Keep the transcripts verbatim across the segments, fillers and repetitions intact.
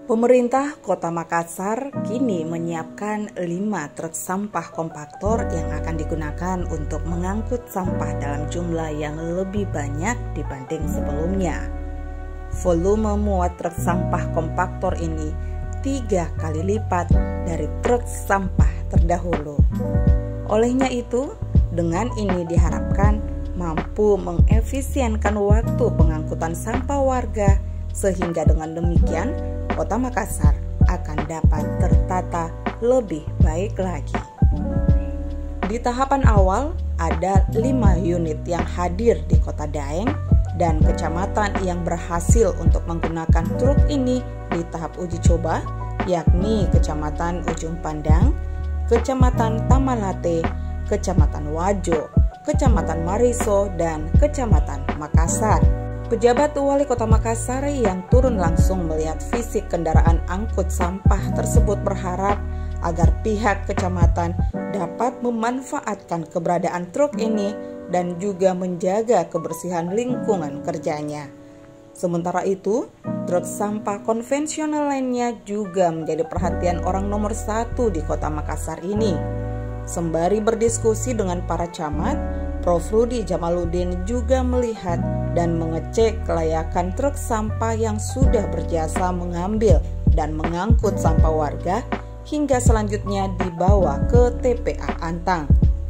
Pemerintah Kota Makassar kini menyiapkan lima truk sampah kompaktor yang akan digunakan untuk mengangkut sampah dalam jumlah yang lebih banyak dibanding sebelumnya. Volume muat truk sampah kompaktor ini tiga kali lipat dari truk sampah terdahulu. Olehnya itu, dengan ini diharapkan mampu mengefisienkan waktu pengangkutan sampah warga, sehingga dengan demikian Kota Makassar akan dapat tertata lebih baik lagi. Di tahapan awal ada lima unit yang hadir di Kota Daeng dan kecamatan yang berhasil untuk menggunakan truk ini di tahap uji coba, yakni Kecamatan Ujung Pandang, Kecamatan Tamalate, Kecamatan Wajo, Kecamatan Mariso, dan Kecamatan Makassar. Pejabat Wali Kota Makassar yang turun langsung melihat fisik kendaraan angkut sampah tersebut berharap agar pihak kecamatan dapat memanfaatkan keberadaan truk ini dan juga menjaga kebersihan lingkungan kerjanya. Sementara itu, truk sampah konvensional lainnya juga menjadi perhatian orang nomor satu di Kota Makassar ini. Sembari berdiskusi dengan para camat, Prof Rudi Jamaluddin juga melihat dan mengecek kelayakan truk sampah yang sudah berjasa mengambil dan mengangkut sampah warga hingga selanjutnya dibawa ke T P A Antang.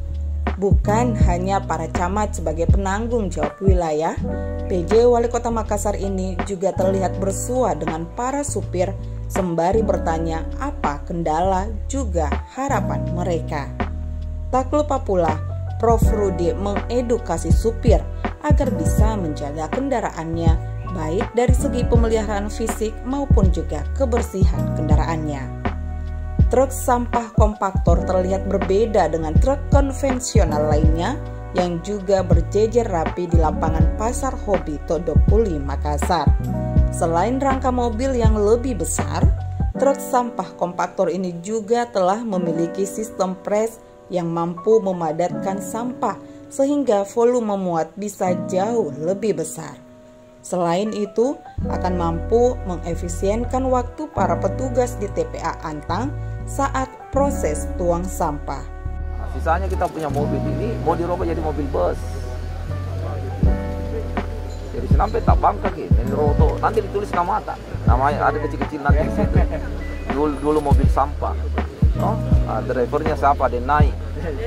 Bukan hanya para camat sebagai penanggung jawab wilayah, P J Wali Kota Makassar ini juga terlihat bersua dengan para supir sembari bertanya apa kendala juga harapan mereka. Tak lupa pula, Prof Rudi mengedukasi supir agar bisa menjaga kendaraannya baik dari segi pemeliharaan fisik maupun juga kebersihan kendaraannya. Truk sampah kompaktor terlihat berbeda dengan truk konvensional lainnya yang juga berjejer rapi di lapangan Pasar Hobi Todopuli, Makassar. Selain rangka mobil yang lebih besar, truk sampah kompaktor ini juga telah memiliki sistem pres yang mampu memadatkan sampah sehingga volume muat bisa jauh lebih besar. Selain itu, akan mampu mengefisienkan waktu para petugas di T P A Antang saat proses tuang sampah. Nah, sisanya kita punya mobil ini mau dirubah jadi mobil bus. Jadi sampai tak bangka gitu, ini roto. Nanti ditulis nama tak, namanya ada kecil-kecil nanti di situ. Dulu, dulu mobil sampah. No? Nah, drivernya siapa? Dia naik.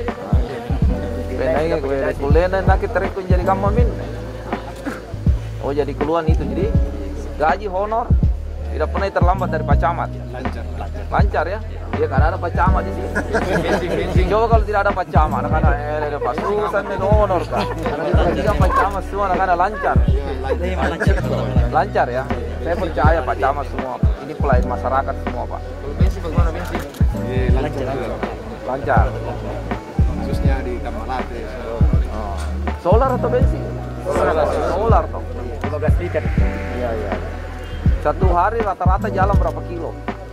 Naik ke kuliah dan nak kita rekun jadi kamu min. Oh jadi keluhan itu, jadi gaji honor tidak pernah terlambat dari Pak Camat. Lancar, lancar. Lancar ya. Dia kan ada Pak Camat di sini. Coba kalau tidak ada Pak Camat, anak ada ada Pak Susan dan honor kan. Karena kita tiga Pak Camat semua anak ada lancar. Lancar ya. Saya percaya Pak Camat semua. Ini pelayan masyarakat semua Pak. Kalau bensin bagaimana bensin? Lancar. Lancar. Khususnya di Tamalate. Oh. Solar atau bensin? Solar. Solar toh. lima belas liter. Iya iya. Satu hari rata-rata jalan berapa kilo?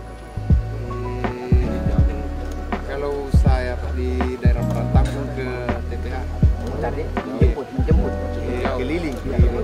Kalau saya di daerah Perantambung ke T P A. Tadi menjemput, menjemput. Keliling.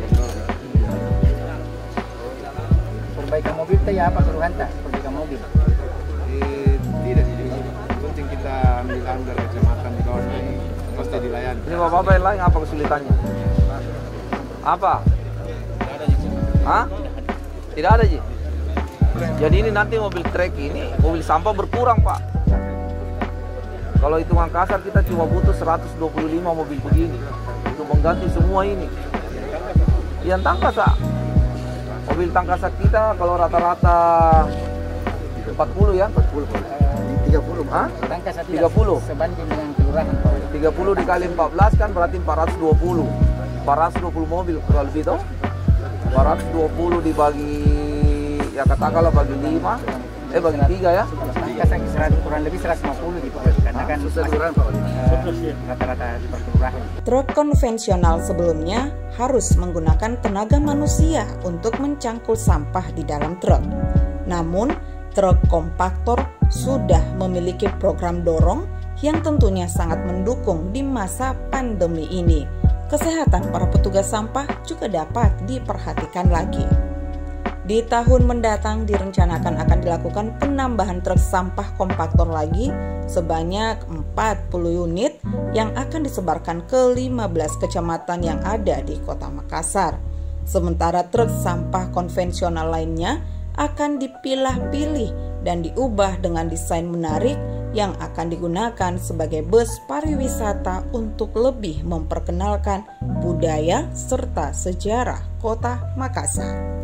Perbaikan mobil itu ya apa keluhan tak? Perbaikan mobil? Eh, tidak sih. Penting kita ambil anggar kecamatan di kawasan ini pasti dilayani. Ini bapak-bapak yang lain apa kesulitannya? Apa? Tidak ada sih. Hah? Tidak ada Ji? Jadi ini nanti mobil trek ini, mobil sampah berkurang Pak. Kalau hitungan kasar kita cuma butuh seratus dua puluh lima mobil begini untuk mengganti semua ini. Yang tangkasa, mobil tangkasa kita kalau rata-rata empat puluh ya? empat puluh. tiga puluh. Hah? Tangkas tiga puluh. Sebanding dengan kelurahan. tiga puluh dikali empat belas kan berarti empat ratus dua puluh. empat ratus dua puluh mobil kurang lebih toh. empat ratus dua puluh dibagi ya katakanlah bagi lima, eh bagi tiga ya. Tangkas kurang lebih seratus lima puluh gitu. Karena kan rata-rata di perkelurahan. Truk konvensional sebelumnya harus menggunakan tenaga manusia untuk mencangkul sampah di dalam truk. Namun, truk kompaktor sudah memiliki program dorong yang tentunya sangat mendukung di masa pandemi ini. Kesehatan para petugas sampah juga dapat diperhatikan lagi. Di tahun mendatang direncanakan akan dilakukan penambahan truk sampah kompaktor lagi sebanyak empat puluh unit yang akan disebarkan ke lima belas kecamatan yang ada di Kota Makassar. Sementara truk sampah konvensional lainnya akan dipilah-pilih dan diubah dengan desain menarik yang akan digunakan sebagai bus pariwisata untuk lebih memperkenalkan budaya serta sejarah Kota Makassar.